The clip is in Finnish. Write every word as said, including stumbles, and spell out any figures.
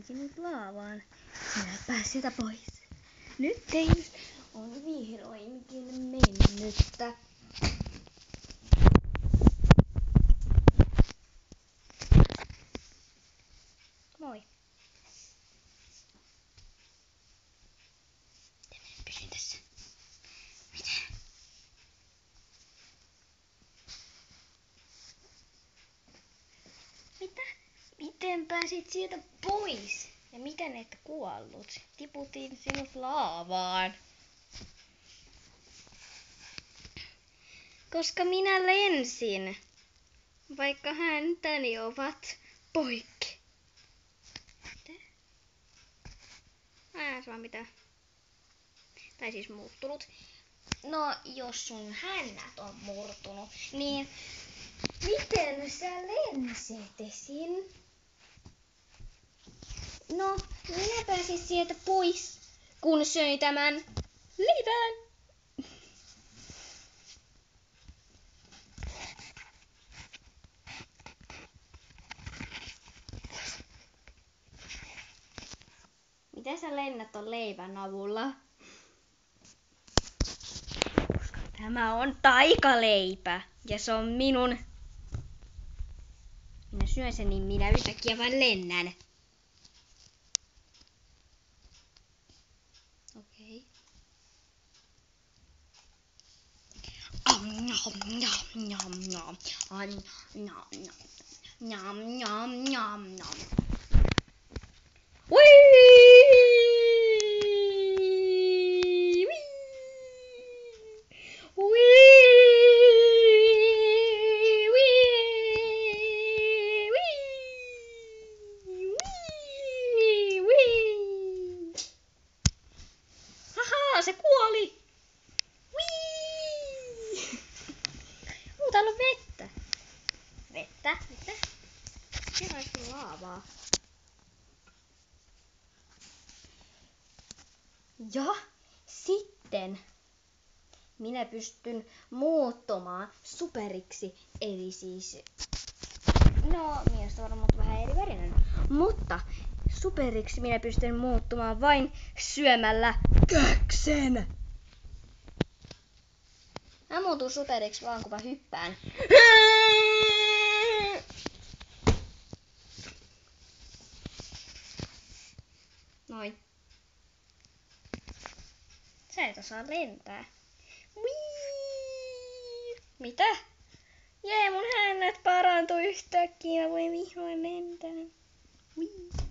sinut laavaan. Sinä et pääse sieltä pois. Nyt tein on vihdoinkin mennyttä. Moi. Pysyn tässä. Mitä? Mitä? Miten pääsit sieltä pois? Ja miten et kuollut? Tiputin sinut laavaan. Koska minä lensin. Vaikka häntäni ovat poikki. Mitä? Ää, se on mitä? Tai siis muuttunut. No, jos sun hännät on murtunut, niin miten sä lensetesin? No, minä pääsin sieltä pois, kun söin tämän leivän. Miten sä lennät ton leivän avulla? Tämä on taikaleipä ja se on minun. Minä syön sen, niin minä yhtäkkiä vain lennän. Okei. Am njam njam njam njam. Am njam njam. Njam njam njam njam. Se kuoli! Whee! Oh, täällä on vettä. Vettä? Vettä? Siellä on laavaa. Ja sitten minä pystyn muuttumaan superiksi, eli siis, no mielestäni varmaan vähän eri värinen, mutta superiksi minä pystyn muuttumaan vain syömällä köksen. Mä muutun superiksi vaan kun mä hyppään. Noin. Sä et osaa lentää. Whee! Mitä? Jee, mun hännät parantui yhtäkkiä. Voi vihdoin lentää. Whee!